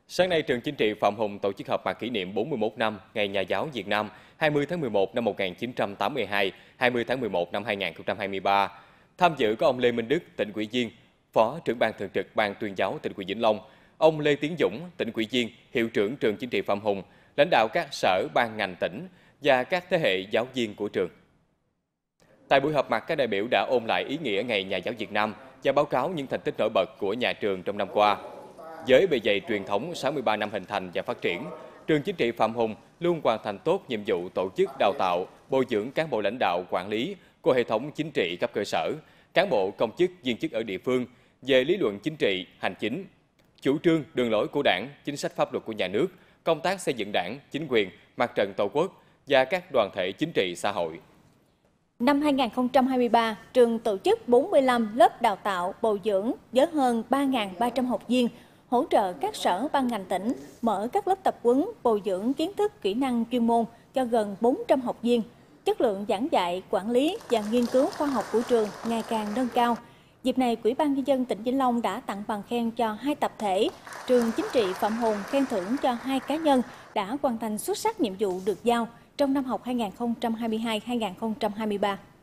Sáng nay, Trường Chính trị Phạm Hùng tổ chức họp mặt kỷ niệm 41 năm Ngày Nhà giáo Việt Nam 20 tháng 11 năm 1982, 20 tháng 11 năm 2023. Tham dự có ông Lê Minh Đức, tỉnh ủy viên, Phó trưởng ban thường trực Ban tuyên giáo tỉnh ủy Vĩnh Long, ông Lê Tiến Dũng, tỉnh ủy viên, hiệu trưởng Trường Chính trị Phạm Hùng, lãnh đạo các sở ban ngành tỉnh và các thế hệ giáo viên của trường. Tại buổi họp mặt, các đại biểu đã ôn lại ý nghĩa Ngày Nhà giáo Việt Nam và báo cáo những thành tích nổi bật của nhà trường trong năm qua. Với bề dày truyền thống 63 năm hình thành và phát triển, Trường Chính trị Phạm Hùng luôn hoàn thành tốt nhiệm vụ tổ chức đào tạo, bồi dưỡng cán bộ lãnh đạo quản lý của hệ thống chính trị cấp cơ sở, cán bộ công chức viên chức ở địa phương về lý luận chính trị, hành chính, chủ trương, đường lối của Đảng, chính sách pháp luật của nhà nước, công tác xây dựng Đảng, chính quyền, mặt trận Tổ quốc và các đoàn thể chính trị xã hội. Năm 2023, trường tổ chức 45 lớp đào tạo bồi dưỡng với hơn 3.300 học viên, hỗ trợ các sở ban ngành tỉnh mở các lớp tập huấn bồi dưỡng kiến thức kỹ năng chuyên môn cho gần 400 học viên. Chất lượng giảng dạy, quản lý và nghiên cứu khoa học của trường ngày càng nâng cao. Dịp này, Ủy ban Nhân dân tỉnh Vĩnh Long đã tặng bằng khen cho 2 tập thể, Trường Chính trị Phạm Hùng khen thưởng cho 2 cá nhân đã hoàn thành xuất sắc nhiệm vụ được giao trong năm học 2022-2023.